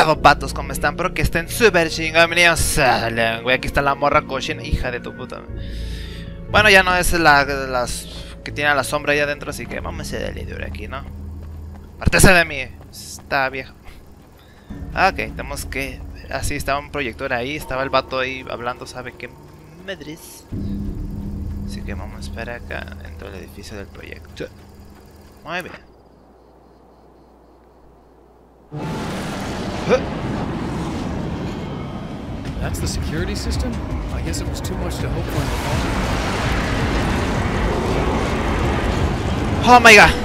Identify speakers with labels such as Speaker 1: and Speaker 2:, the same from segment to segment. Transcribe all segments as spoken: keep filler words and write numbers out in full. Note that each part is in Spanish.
Speaker 1: pedo, patos? ¿Cómo están? Pero que estén súper chingados. Bienvenidos a la- güey, aquí está la morra cochina. Hija de tu puta. Bueno, ya no es la las que tiene la sombra ahí adentro, así que vamos a darle duro aquí, ¿no? Partese de mí. Está vieja. Ah, ok, tenemos que... Así estaba un proyector ahí, estaba el vato ahí hablando, ¿sabe qué? Madres. Así que vamos a esperar acá dentro del edificio del proyecto. Muy bien.
Speaker 2: That's the security system? I guess it was too much to hope for in the
Speaker 1: Oh my god.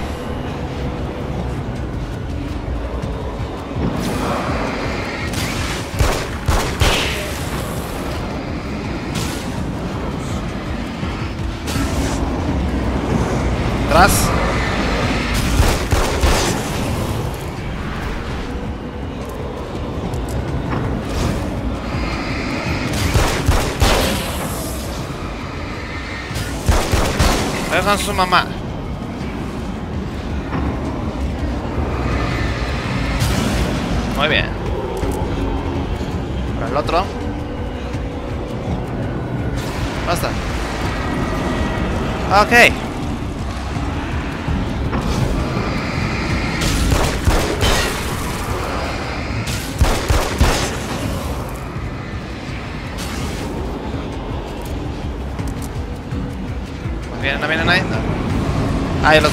Speaker 1: Atrás. Con su mamá. Muy bien. Para el otro. Basta. Ok. ¿No vienen, no vienen ahí? No. Ah, ya lo sé.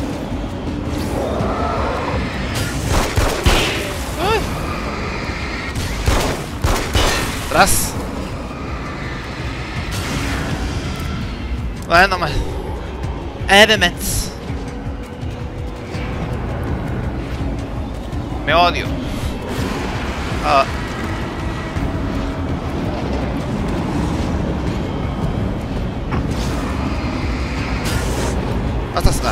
Speaker 1: Uy. Atrás. Bueno, más. Elements. Me odio. Ah. Hasta está.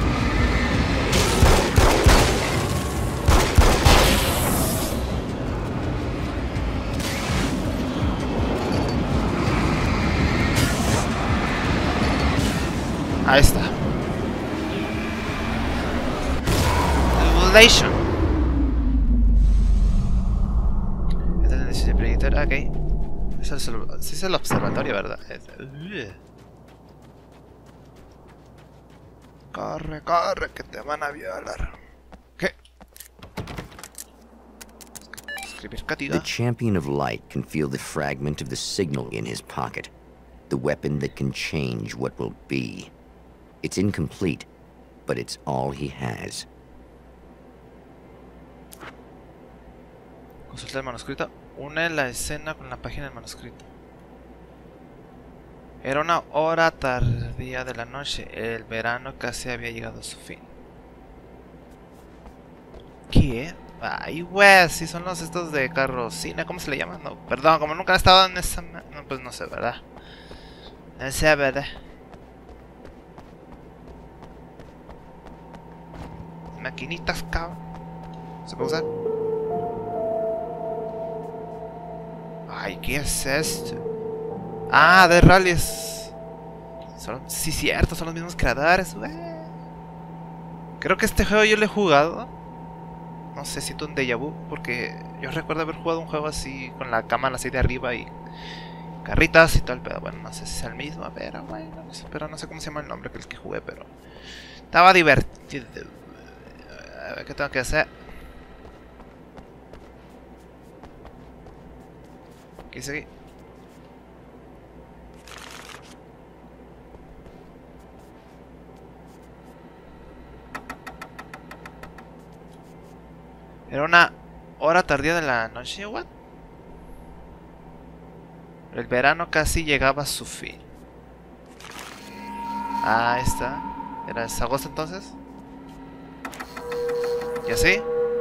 Speaker 1: Ahí está. Revelation. Este es el inicio del proyector. Ok. Eso es el, sí es el observatorio, ¿verdad? Es, uh. Corre, corre, que te van a violar. ¿Qué? Escribir cátida.
Speaker 3: The champion of light can feel the fragment of the signal in his pocket. The weapon that can change what will be. It's incomplete, but it's all he has.
Speaker 1: Consulta el manuscrito. Une la escena con la página del manuscrito. Era una hora tardía de la noche. El verano casi había llegado a su fin. ¿Qué? Ay, güey, si son los estos de carrocina. ¿Cómo se le llaman? No, perdón, como nunca he estado en esa... No, pues no sé, ¿verdad? No sé, ¿verdad? Maquinitas, cabrón. ¿Se puede usar? Ay, ¿qué es esto? Ah, de rallies. Son, sí, cierto, son los mismos creadores, güey. Creo que este juego yo lo he jugado. No sé, siento un déjà vu, porque yo recuerdo haber jugado un juego así, con la cámara así de arriba y carritas y tal, pero bueno, no sé si es el mismo, pero bueno, no sé, pero no sé cómo se llama el nombre que el que jugué, pero estaba divertido. A ver qué tengo que hacer. ¿Qué hice aquí? Era una hora tardía de la noche, ¿what? El verano casi llegaba a su fin. Ah, ahí está. ¿Era es agosto entonces? ¿Y así?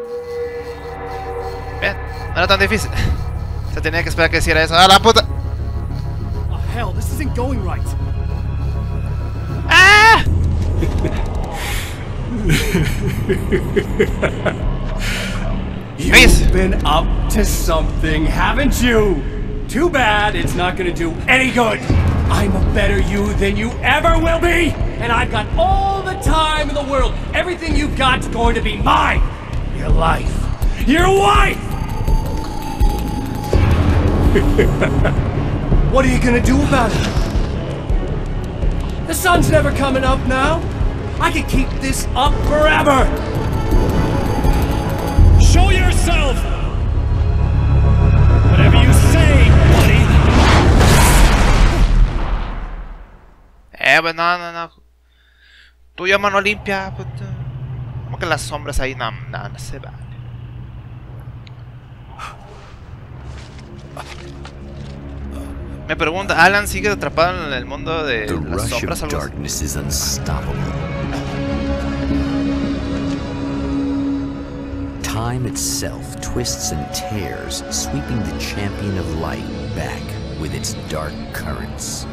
Speaker 1: Bien, no era tan difícil. Se tenía que esperar que hiciera eso. ¡Ah, la puta!
Speaker 2: Oh, hell, this isn't going right.
Speaker 1: ¡Ah!
Speaker 4: You've been up to something, haven't you? Too bad it's not gonna do any good. I'm a better you than you ever will be, and I've got all the time in the world. Everything you've got's going to be mine. Your life, your wife, What are you gonna do about it? The sun's never coming up now. I could keep this up forever.
Speaker 2: Show yourself! Whatever you say, buddy!
Speaker 1: Eh, pues no, no, no. Tuya mano limpia, puto. Como que las sombras ahí, no, no, no se vale. Me pregunta, ¿Alan sigue atrapado en el mundo de
Speaker 3: The
Speaker 1: las
Speaker 3: rush
Speaker 1: sombras?
Speaker 3: of
Speaker 1: Algo así?
Speaker 3: darkness is unstoppable. Time itself twists and tears, sweeping the champion of light back with its dark currents.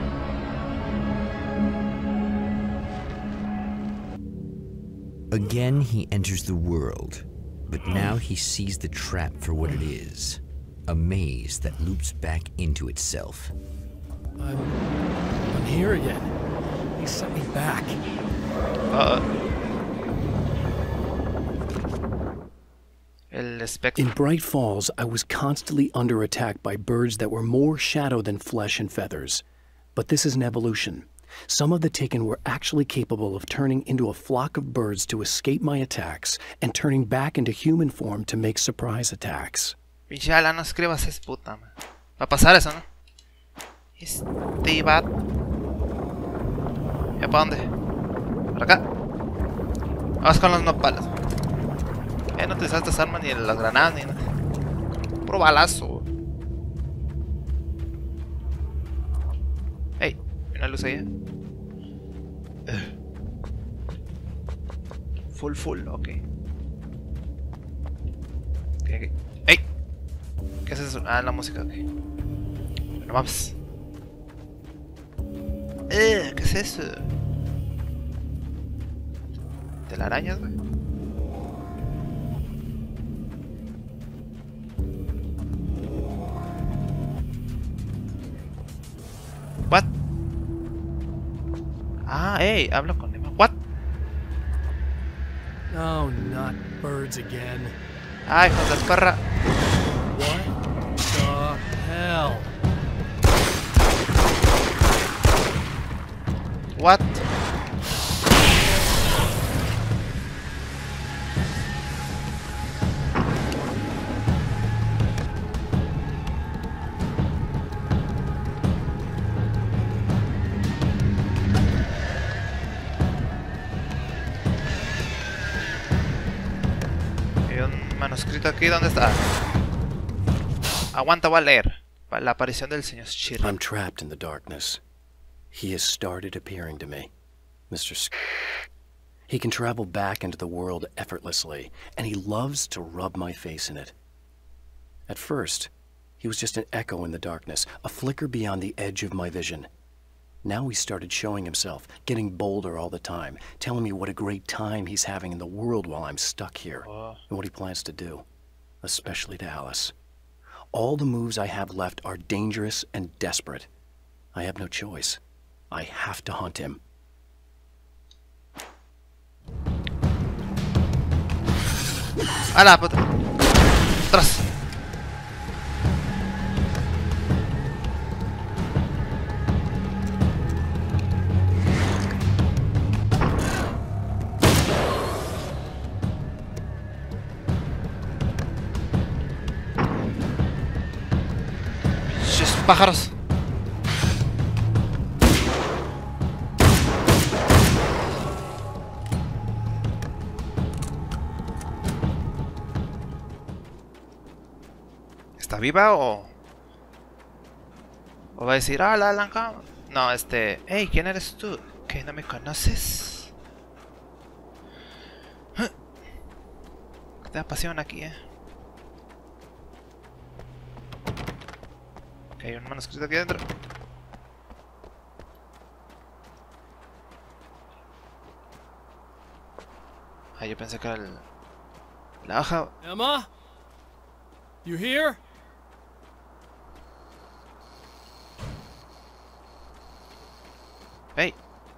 Speaker 3: Again, he enters the world, but now he sees the trap for what it is. A maze that loops back into itself.
Speaker 2: I'm... I'm here again. He sent me back.
Speaker 1: Uh, el espectro.
Speaker 5: In Bright Falls, I was constantly under attack by birds that were more shadow than flesh and feathers. But this is an evolution. Some of the Taken were actually capable of turning into a flock of birds to escape my attacks and turning back into human form to make surprise attacks.
Speaker 1: Pinche Alan, no escribas, es puta, man. Va a pasar eso, ¿no? Este va. ¿Ya para dónde? ¿Para acá? Vamos con los nopales. Eh, no utilizaste estas armas ni las granadas ni nada. Puro balazo. Ey, ¿hay una luz ahí? Full, full, ok. Ok, ok. ¡Ey! ¿Qué es eso? Ah, la música, ok. Bueno, vamos. Eh, ¿qué es eso? ¿Telarañas, güey? What? Ah, hey, hablo con Emma. What?
Speaker 5: Oh, not birds again.
Speaker 1: Ay, hijos de perra.
Speaker 5: What the hell?
Speaker 1: What? Manuscrito aquí, ¿dónde está? Aguanta, voy a leer. La aparición del señor Shirley.
Speaker 5: I'm trapped in the darkness. He has started appearing to me. Mister Sk He can travel back into the world effortlessly, and he loves to rub my face in it. At first, he was just an echo in the darkness, a flicker beyond the edge of my vision. Now he started showing himself, getting bolder all the time, telling me what a great time he's having in the world while I'm stuck here,
Speaker 1: Oh.
Speaker 5: and what he plans to do, especially to Alice. All the moves I have left are dangerous and desperate. I have no choice. I have to hunt him.
Speaker 1: ¡A la puta! ¡Atrás! ¡Pinches pájaros! ¿Está viva o...? ¿O va a decir, ah, la Alan? No, este... Hey, ¿quién eres tú? ¿Que no me conoces? ¿Qué te da pasión aquí, eh? Ok, hay un manuscrito aquí adentro. Ah, yo pensé que era el... la hoja...
Speaker 2: Emma? You here?
Speaker 1: Hey.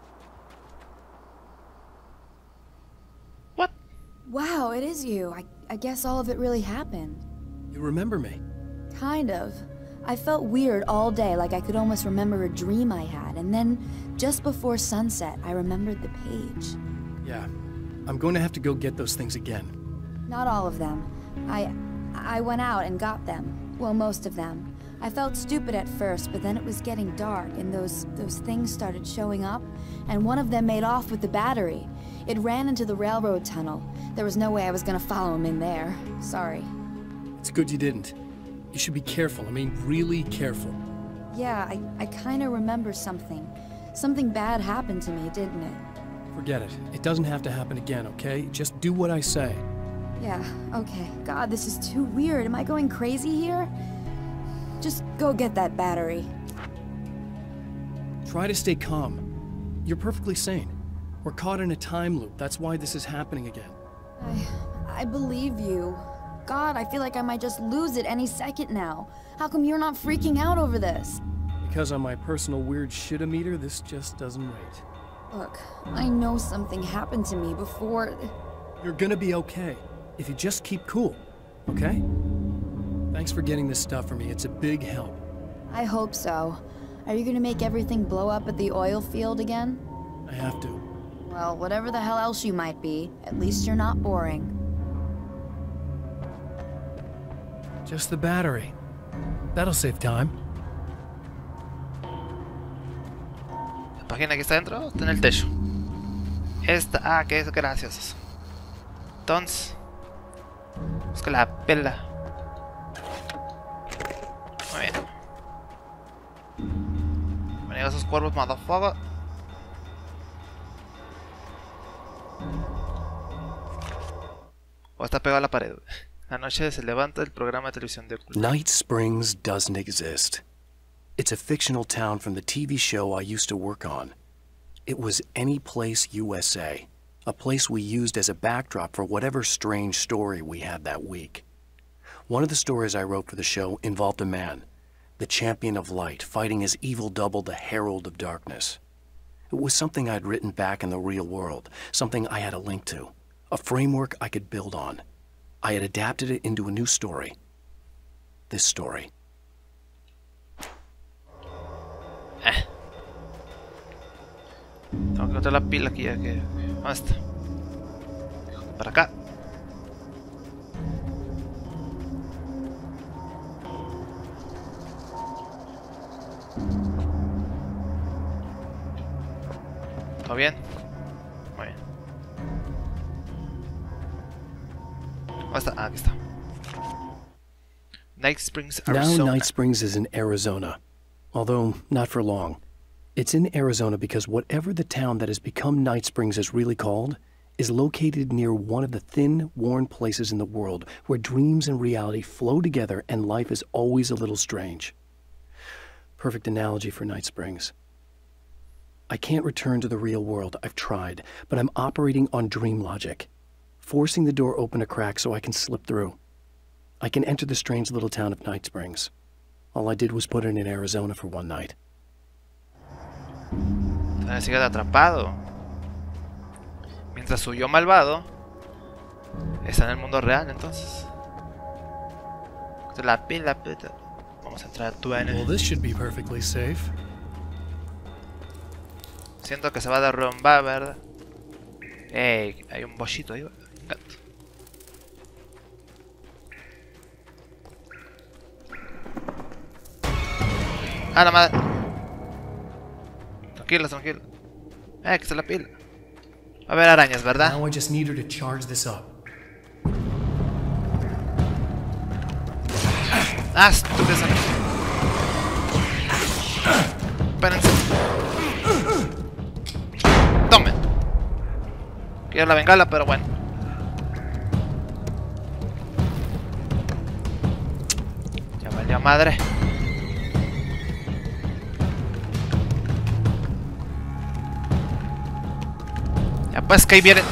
Speaker 1: What?
Speaker 6: Wow, it is you. I, I guess all of it really happened.
Speaker 5: You remember me?
Speaker 6: Kind of. I felt weird all day, like I could almost remember a dream I had, and then, just before sunset, I remembered the page.
Speaker 5: Yeah, I'm going to have to go get those things again.
Speaker 6: Not all of them. I... I went out and got them. Well, most of them. I felt stupid at first, but then it was getting dark, and those... those things started showing up, and one of them made off with the battery. It ran into the railroad tunnel. There was no way I was gonna follow him in there. Sorry.
Speaker 5: It's good you didn't. You should be careful, I mean really careful.
Speaker 6: Yeah, I, I kinda remember something. Something bad happened to me, didn't it?
Speaker 5: Forget it. It doesn't have to happen again, okay? Just do what I say.
Speaker 6: Yeah, okay. God, this is too weird. Am I going crazy here? Just go get that battery.
Speaker 5: Try to stay calm. You're perfectly sane. We're caught in a time loop. That's why this is happening again.
Speaker 6: I... I believe you. God, I feel like I might just lose it any second now. How come you're not freaking out over this?
Speaker 5: Because on my personal weird shit-o-meter, this just doesn't rate.
Speaker 6: Look, I know something happened to me before...
Speaker 5: You're gonna be okay, if you just keep cool, okay? Thanks for getting this stuff for me, it's a big help.
Speaker 6: I hope so. Are you gonna make everything blow up at the oil field again?
Speaker 5: I have to.
Speaker 6: Well, whatever the hell else you might be, at least you're not boring.
Speaker 5: Just the battery. That'll save time.
Speaker 1: La página que está dentro está en el techo. Esta, ah, que es gracioso. Entonces, busca la pela. Muy bien. Venga esos cuervos, motherfucker. O está pegado a la pared. Anoche se levanta el programa de televisión de culto.
Speaker 5: Night Springs doesn't exist. It's a fictional town from the T V show I used to work on. It was Any Place U S A, a place we used as a backdrop for whatever strange story we had that week. One of the stories I wrote for the show involved a man, the champion of light, fighting his evil double, the Herald of Darkness. It was something I'd written back in the real world, something I had a link to, a framework I could build on. I had adapted it into a new story. This story.
Speaker 1: Eh. Tengo que encontrar la pila aquí ya que... ¿Dónde está? Para acá. ¿Todo bien? Muy bien. ¿Dónde está? Ah, aquí está. Night Springs, Arizona.
Speaker 5: Now Night Springs is in Arizona, although not for long. It's in Arizona because whatever the town that has become Night Springs is really called is located near one of the thin, worn places in the world where dreams and reality flow together and life is always a little strange. Perfect analogy for Night Springs. I can't return to the real world, I've tried, but I'm operating on dream logic, forcing the door open a crack so I can slip through. I can enter the strange little town of Night Springs. All I did was put it in Arizona for one night.
Speaker 1: Entonces sigue atrapado. Mientras su yo malvado está en el mundo real, entonces. La pila, puta. Vamos a entrar a tu
Speaker 2: Well, this should be perfectly safe.
Speaker 1: Siento que se va a derrumbar, ¿verdad? Ey, hay un bollito ahí, un gato. Ah, la madre. Tranquilo, tranquilo. Eh, que está la pila. Va a haber arañas, ¿verdad?
Speaker 5: Now I just need her to charge this up.
Speaker 1: Ah, estúpido. Espérense. Tomen. Quiero la bengala, pero bueno. Ya valió madre. Ya pues que ahí viene.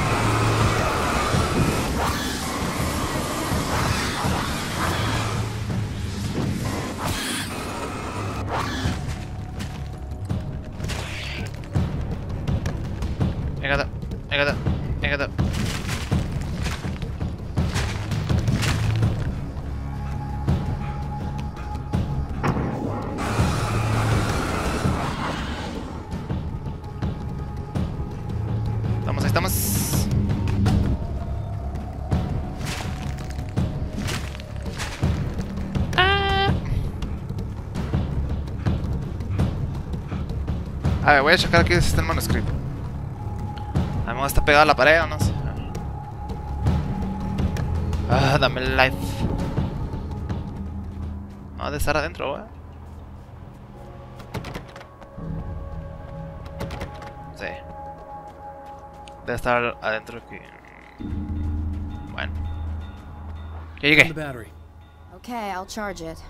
Speaker 1: Venga, venga, venga. A ver, voy a checar aquí si está el manuscrito. A lo mejor está pegado a la pared o no sé. Ah, dame el life. No, ha de estar adentro, güey. Sí. Debe estar adentro aquí. Bueno. Ya llegué.
Speaker 2: The battery.
Speaker 6: Okay, I'll charge it.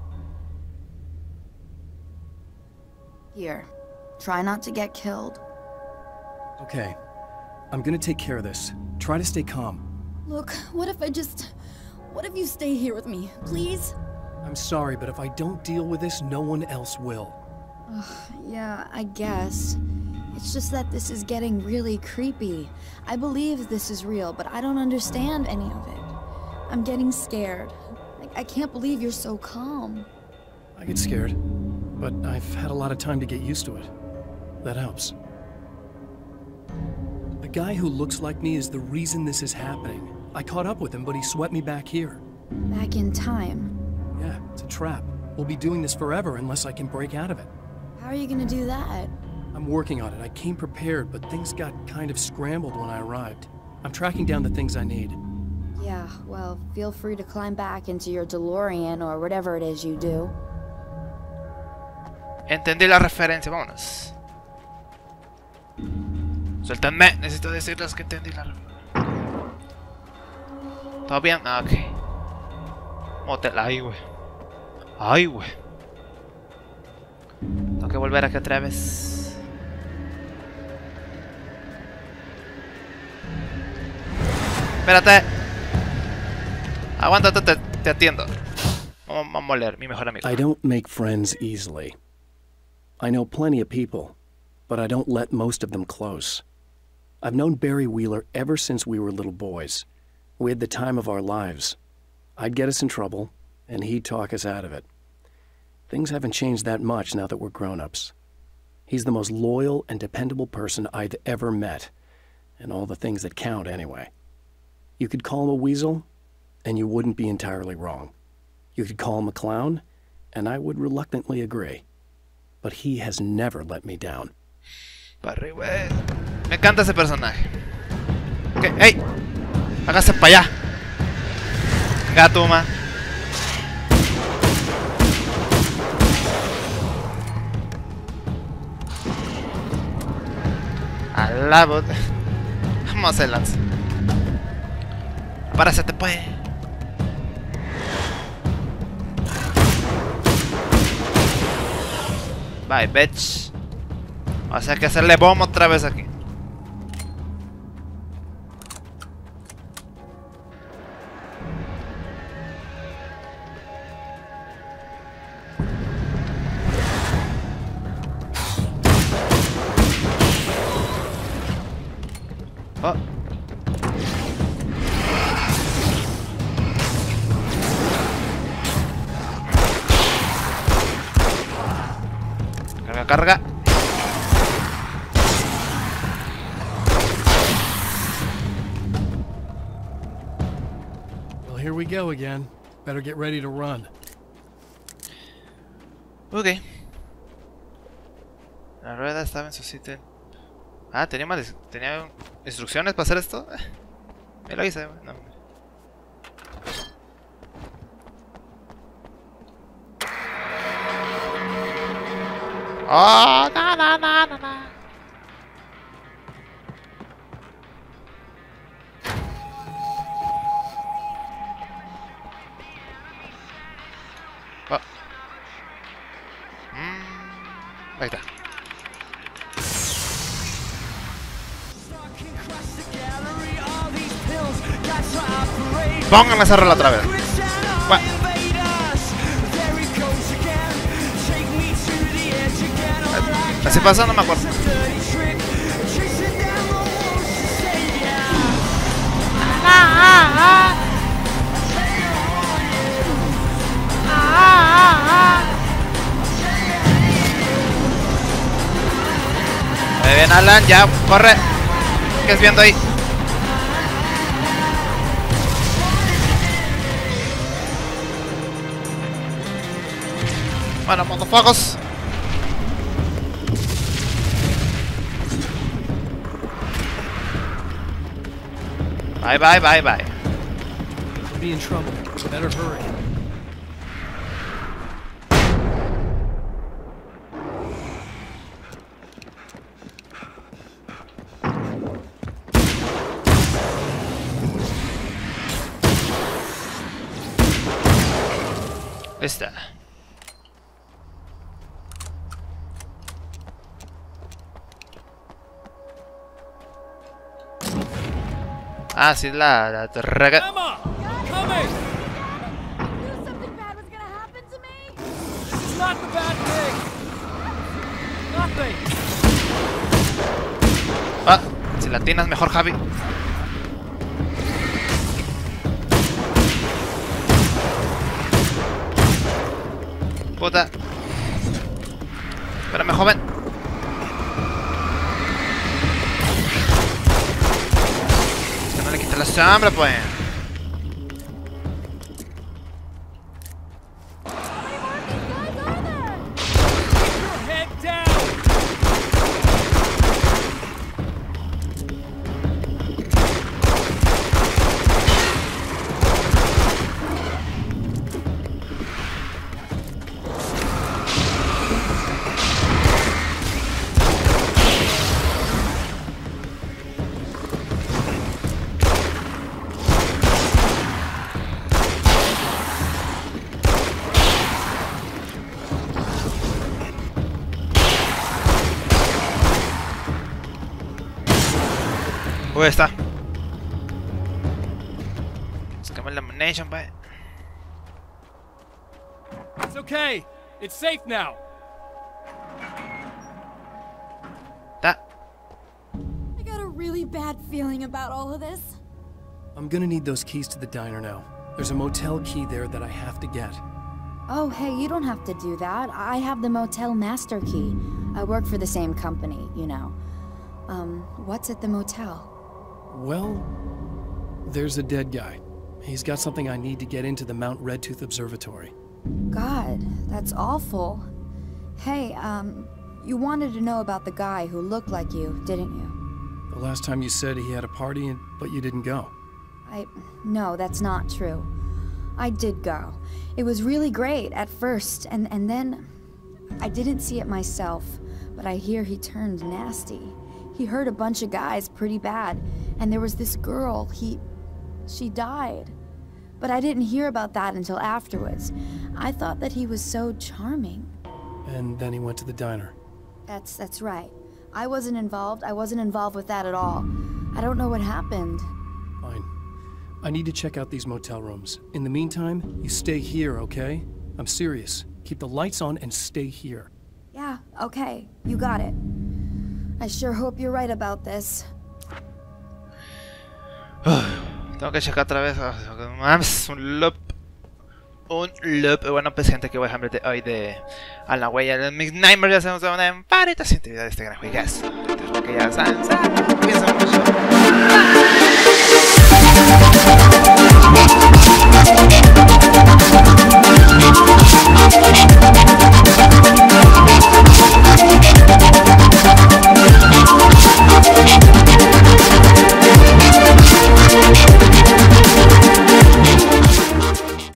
Speaker 6: Here. Try not to get killed.
Speaker 2: Okay. I'm gonna take care of this. Try to stay calm.
Speaker 6: Look, what if I just... What if you stay here with me, please?
Speaker 2: I'm sorry, but if I don't deal with this, no one else will.
Speaker 6: Ugh, yeah, I guess. It's just that this is getting really creepy. I believe this is real, but I don't understand any of it. I'm getting scared. Like, I can't believe you're so calm.
Speaker 2: I get scared, but I've had a lot of time to get used to it. That helps. The guy who looks like me is the reason this is happening. I caught up with him, but he swept me back here.
Speaker 6: Back in time.
Speaker 2: Yeah, it's a trap. We'll be doing this forever unless I can break out of it.
Speaker 6: How are you gonna do that?
Speaker 2: I'm working on it. I came prepared, but things got kind of scrambled when I arrived. I'm tracking down the things I need.
Speaker 6: Yeah, well, feel free to climb back into your DeLorean or whatever it is you do.
Speaker 1: Entendí la referencia, vámonos. Suéltame, necesito decirles que entendí la referencia. ¿Todo bien? Ah, ok. Motel, ay, güey. Ay, güey. Tengo que volver aquí otra vez. Espérate. Aguántate, te, te atiendo. Vamos, vamos a leer, mi mejor amigo.
Speaker 2: I don't make friends easily. I know plenty of people, but I don't let most of them close. I've known Barry Wheeler ever since we were little boys. We had the time of our lives. I'd get us in trouble, and he'd talk us out of it. Things haven't changed that much now that we're grown-ups. He's the most loyal and dependable person I've ever met, and all the things that count anyway. You could call him a weasel, and you wouldn't be entirely wrong. You could call him a clown, and I would reluctantly agree. But he has never let me down.
Speaker 1: Barry, güey. Me encanta ese personaje. Okay, ¡ey! Hágase para allá. Gato, man. A la bot. Vamos a hacer lance. Para se te puede. Bye, bitch. O sea que hacerle bomba otra vez aquí. Oh. Carga, carga.
Speaker 2: Well, here we go again. Better get ready to run.
Speaker 1: Ok. La rueda estaba en su sitio. Ah, tenía más. Tenía instrucciones para hacer esto. Me lo hice, no. Oh, no, no, no, no, no. Oh. Mm, ahí está. Pónganme esa rola otra vez. Bueno. Así pasó, no me acuerdo. Ah, ah, ah. Ah, ah, ah. Muy bien, Alan, ya, corre. ¿Qué es viendo ahí? Bueno, motherfuckers. Bye, bye, bye, bye.
Speaker 2: We'll be in trouble. Better hurry.
Speaker 1: Ahí está. Ah, sí, la, la torrega.
Speaker 4: Emma! Coming!
Speaker 6: Knew something bad was gonna happen to me.
Speaker 4: This is not the bad thing! Nothing!
Speaker 1: Ah, si la tienes mejor, Javi. Puta. Espérame, joven. Que no le quita la sombra, pues.
Speaker 4: Head down!
Speaker 1: Uy, está. Buscamos la ammunition, pues.
Speaker 4: It's okay. It's safe now.
Speaker 1: Está.
Speaker 6: I got a really bad feeling about all of this.
Speaker 2: I'm gonna need those keys to the diner now. There's a motel key there that I have to get.
Speaker 6: Oh, hey, you don't have to do that. I have the motel master key. I work for the same company, you know. Um, what's at the motel?
Speaker 2: Well, there's a dead guy. He's got something I need to get into the Mount Redtooth Observatory.
Speaker 6: God, that's awful. Hey, um, you wanted to know about the guy who looked like you, didn't you?
Speaker 2: The last time you said he had a party, and, but you didn't go.
Speaker 6: I... No, that's not true. I did go. It was really great at first, and, and then... I didn't see it myself, but I hear he turned nasty. He hurt a bunch of guys pretty bad, and there was this girl, he... she died. But I didn't hear about that until afterwards. I thought that he was so charming.
Speaker 2: And then he went to the diner.
Speaker 6: That's, that's right. I wasn't involved. I wasn't involved with that at all. I don't know what happened.
Speaker 2: Fine. I need to check out these motel rooms. In the meantime, you stay here, okay? I'm serious. Keep the lights on and stay here.
Speaker 6: Yeah, okay. You got it. I sure hope you're right about this.
Speaker 1: Tengo que checar otra vez. Mames, un loop. Un loop. Bueno, pues gente, que voy a dejar de hoy de a la huella de mis Nightmares. Ya hacemos una emparita científica de este gran juegazo. Que ya saben, saben, piensan mucho.